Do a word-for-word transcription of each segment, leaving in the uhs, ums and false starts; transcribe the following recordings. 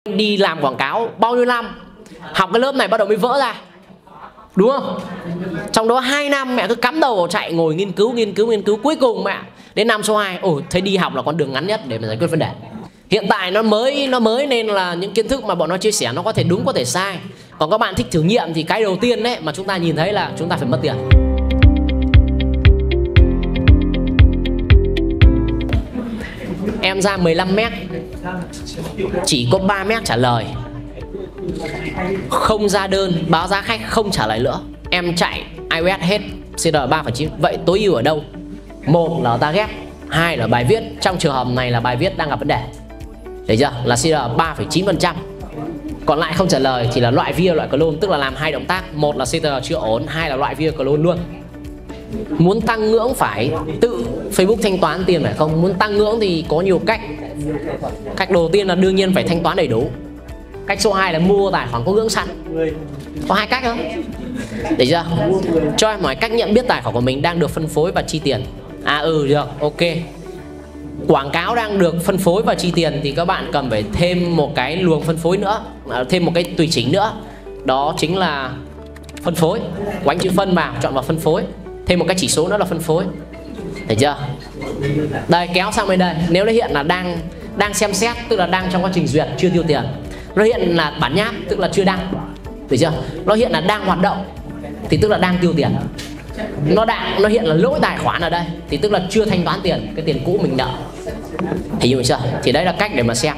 Đi làm quảng cáo bao nhiêu năm, học cái lớp này bắt đầu mới vỡ ra, đúng không? Trong đó hai năm mẹ cứ cắm đầu vào chạy, ngồi nghiên cứu nghiên cứu nghiên cứu, cuối cùng mẹ đến năm số hai, ồ thấy đi học là con đường ngắn nhất để mà giải quyết vấn đề. Hiện tại nó mới nó mới nên là những kiến thức mà bọn nó chia sẻ nó có thể đúng có thể sai. Còn các bạn thích thử nghiệm thì cái đầu tiên đấy mà chúng ta nhìn thấy là chúng ta phải mất tiền. Em ra mười lăm mét, chỉ có ba mét trả lời, không ra đơn, báo giá khách không trả lời nữa. Em chạy iOS hết xê đê ba phẩy chín. Vậy tối ưu ở đâu? Một là target, hai là bài viết. Trong trường hợp này là bài viết đang gặp vấn đề, thấy chưa? Là xê đê ba phẩy chín phần trăm. Còn lại không trả lời thì là loại video loại clone, tức là làm hai động tác. Một là xê đê chưa ổn, hai là loại video clone luôn. Muốn tăng ngưỡng phải tự Facebook thanh toán tiền phải không? Muốn tăng ngưỡng thì có nhiều cách. Cách đầu tiên là đương nhiên phải thanh toán đầy đủ. Cách số hai là mua tài khoản có ngưỡng sẵn. Có hai cách thôi. Để chưa? Cho em hỏi cách nhận biết tài khoản của mình đang được phân phối và chi tiền. À ừ được, ok. Quảng cáo đang được phân phối và chi tiền thì các bạn cần phải thêm một cái luồng phân phối nữa, thêm một cái tùy chỉnh nữa. Đó chính là phân phối. Quánh chữ phân vào, chọn vào phân phối. Thêm một cái chỉ số nữa là phân phối. Thấy chưa? Đây, kéo sang bên đây. Nếu nó hiện là đang đang xem xét, tức là đang trong quá trình duyệt, chưa tiêu tiền. Nó hiện là bản nháp, tức là chưa đăng. Thấy chưa? Nó hiện là đang hoạt động thì tức là đang tiêu tiền. Nó đang nó hiện là lỗi tài khoản ở đây thì tức là chưa thanh toán tiền, cái tiền cũ mình nợ. Hiểu chưa? Thì đấy là cách để mà xem.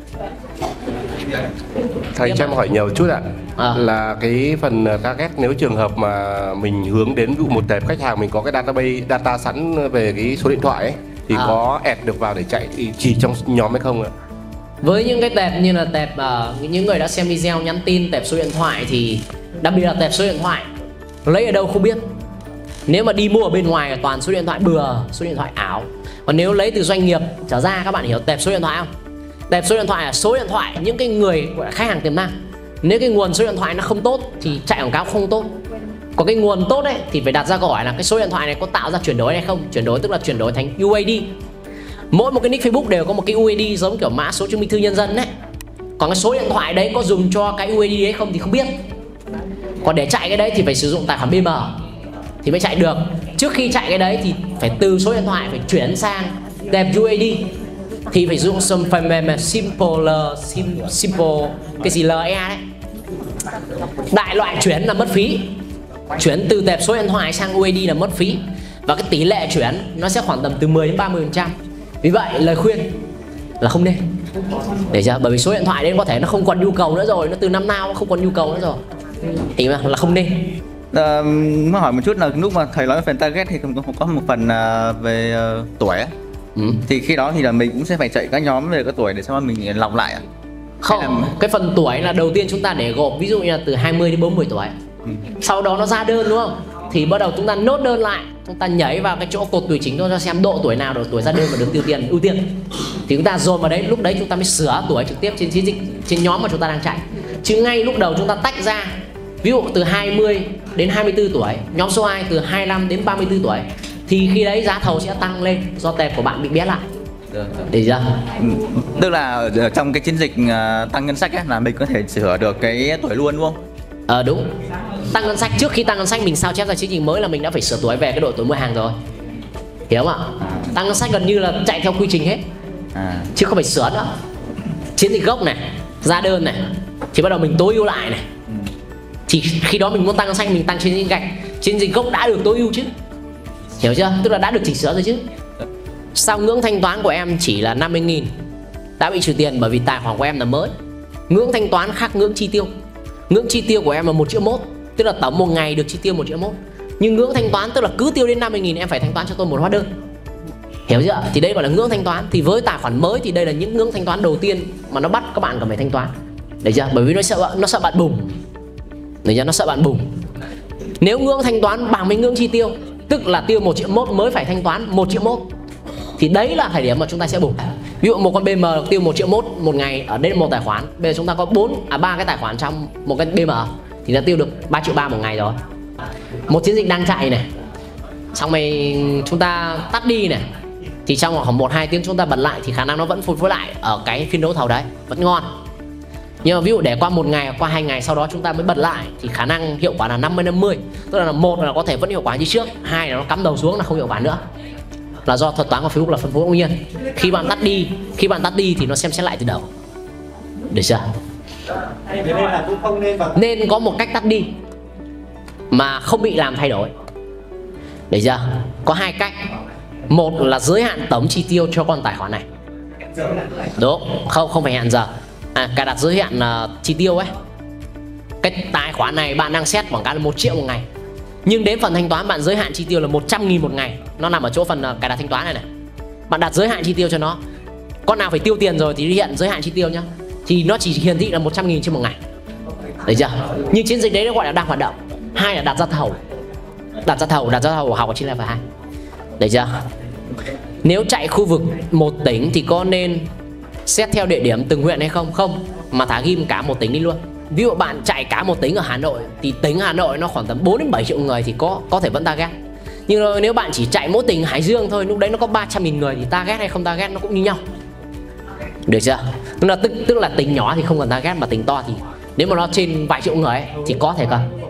Thầy cho em hỏi nhiều chút ạ. À. Là cái phần target, nếu trường hợp mà mình hướng đến ví dụ một tệp khách hàng mình có cái database data sẵn về cái số điện thoại ấy, thì à. có add được vào để chạy thì chỉ trong nhóm hay không ạ? Với những cái tệp như là tệp uh, những người đã xem video nhắn tin, tệp số điện thoại thì đặc biệt là tệp số điện thoại lấy ở đâu không biết. Nếu mà đi mua ở bên ngoài là toàn số điện thoại bừa, số điện thoại ảo. Còn nếu lấy từ doanh nghiệp trở ra, các bạn hiểu tệp số điện thoại không? Tệp số điện thoại là số điện thoại những cái người gọi là khách hàng tiềm năng. Nếu cái nguồn số điện thoại nó không tốt thì chạy quảng cáo không tốt. Còn cái nguồn tốt đấy thì phải đặt ra câu hỏi là cái số điện thoại này có tạo ra chuyển đổi hay không. Chuyển đổi tức là chuyển đổi thành u a đê. Mỗi một cái nick Facebook đều có một cái u a đê giống kiểu mã số chứng minh thư nhân dân đấy. Còn cái số điện thoại đấy có dùng cho cái u a đê đấy không thì không biết. Còn để chạy cái đấy thì phải sử dụng tài khoản bê em thì mới chạy được. Trước khi chạy cái đấy thì phải từ số điện thoại phải chuyển sang tệp u a đê thì phải dùng some phần mềm simple sim, simple cái gì lờ e đấy. Đại loại chuyển là mất phí. Chuyển từ tệp số điện thoại sang u a đê là mất phí. Và cái tỷ lệ chuyển nó sẽ khoảng tầm từ mười đến ba mươi phần trăm. Vì vậy lời khuyên là không nên. Để chưa? Bởi vì số điện thoại đấy có thể nó không còn nhu cầu nữa rồi, nó từ năm nào không còn nhu cầu nữa rồi. Thì là không nên. À, mới hỏi một chút là lúc mà thầy nói về phần target thì cũng có một phần uh, về uh, tuổi ấy. Ừ. Thì khi đó thì là mình cũng sẽ phải chạy các nhóm về các tuổi để sao mà mình lọc lại à? Không, là... cái phần tuổi là đầu tiên chúng ta để gộp, ví dụ như là từ hai mươi đến bốn mươi tuổi. Ừ. Sau đó nó ra đơn đúng không? Thì bắt đầu chúng ta nốt đơn lại, chúng ta nhảy vào cái chỗ cột tùy chỉnh cho xem độ tuổi nào, độ tuổi ra đơn và được ưu tiên ưu tiên. Thì chúng ta dồn vào đấy, lúc đấy chúng ta mới sửa tuổi trực tiếp trên chiến dịch, trên nhóm mà chúng ta đang chạy. Chứ ngay lúc đầu chúng ta tách ra, ví dụ từ hai mươi đến hai mươi tư tuổi, nhóm số hai từ hai mươi lăm đến ba mươi tư tuổi, thì khi đấy giá thầu sẽ tăng lên do tệp của bạn bị bé lại. Để ra. Tức là ở trong cái chiến dịch uh, tăng ngân sách ấy, là mình có thể sửa được cái tuổi luôn đúng không? Ờ đúng. Tăng ngân sách, trước khi tăng ngân sách mình sao chép ra chiến dịch mới là mình đã phải sửa tuổi về cái độ tuổi mua hàng rồi. Hiểu không ạ? Tăng ngân sách gần như là chạy theo quy trình hết. À. Chứ không phải sửa nữa. Chiến dịch gốc này, ra đơn này, thì bắt đầu mình tối ưu lại này. Ừ. Thì khi đó mình muốn tăng ngân sách mình tăng chiến dịch gạch. Chiến dịch gốc đã được tối ưu chứ. Hiểu chưa? Tức là đã được chỉnh sửa rồi chứ. Sau ngưỡng thanh toán của em chỉ là năm mươi nghìn đã bị trừ tiền bởi vì tài khoản của em là mới. Ngưỡng thanh toán khác ngưỡng chi tiêu. Ngưỡng chi tiêu của em là một triệu mốt, tức là tổng một ngày được chi tiêu một triệu mốt. Nhưng ngưỡng thanh toán tức là cứ tiêu đến năm mươi nghìn em phải thanh toán cho tôi một hóa đơn. Hiểu chưa? Thì đây gọi là ngưỡng thanh toán. Thì với tài khoản mới thì đây là những ngưỡng thanh toán đầu tiên mà nó bắt các bạn cần phải thanh toán. Đấy chưa? Bởi vì nó sợ nó sợ bạn bùng. Đấy chưa? Nó sợ bạn bùng. Nếu ngưỡng thanh toán bằng với ngưỡng chi tiêu, tức là tiêu một triệu mốt mới phải thanh toán một triệu mốt, thì đấy là thời điểm mà chúng ta sẽ bùng. Ví dụ một con bê em tiêu một triệu mốt một ngày ở đây một tài khoản, bây giờ chúng ta có bốn à ba cái tài khoản trong một cái bê em thì đã tiêu được ba triệu ba một ngày rồi. Một chiến dịch đang chạy này, xong rồi chúng ta tắt đi này, thì trong khoảng một hai tiếng chúng ta bật lại thì khả năng nó vẫn phục hồi lại ở cái phiên đấu thầu đấy, vẫn ngon. Nhưng mà ví dụ để qua một ngày, qua hai ngày sau đó chúng ta mới bật lại thì khả năng hiệu quả là năm mươi năm mươi. Tức là một là có thể vẫn hiệu quả như trước, hai là nó cắm đầu xuống là không hiệu quả nữa. Là do thuật toán của Facebook là phân phối ngẫu nhiên. Khi bạn tắt đi, khi bạn tắt đi thì nó xem xét lại từ đầu. Được chưa? Nên có một cách tắt đi mà không bị làm thay đổi. Được chưa? Có hai cách. Một là giới hạn tổng chi tiêu cho con tài khoản này. Đúng, không không phải hẹn giờ. À, cài đặt giới hạn uh, chi tiêu ấy. Cái tài khoản này bạn đang set quảng cáo là một triệu một ngày. Nhưng đến phần thanh toán bạn giới hạn chi tiêu là một trăm nghìn một ngày. Nó nằm ở chỗ phần uh, cài đặt thanh toán này này. Bạn đặt giới hạn chi tiêu cho nó. Con nào phải tiêu tiền rồi thì hiện giới hạn chi tiêu nhá. Thì nó chỉ hiển thị là một trăm nghìn trên một ngày. Được chưa? Nhưng chiến dịch đấy nó gọi là đang hoạt động. Hai là đặt ra thầu. Đặt ra thầu, đặt ra thầu học ở trên level hai. Được chưa? Nếu chạy khu vực một tỉnh thì có nên xét theo địa điểm từng huyện hay không? Không, mà thả ghim cả một tỉnh đi luôn. Ví dụ bạn chạy cả một tỉnh ở Hà Nội thì tỉnh Hà Nội nó khoảng tầm bốn đến bảy triệu người thì có có thể vẫn target. Nhưng nếu bạn chỉ chạy mỗi tỉnh Hải Dương thôi, lúc đấy nó có ba trăm nghìn người thì target hay không target nó cũng như nhau. Được chưa? Tức là, tức, tức là tỉnh nhỏ thì không cần target, mà tỉnh to thì nếu mà nó trên vài triệu người ấy, thì có thể cần.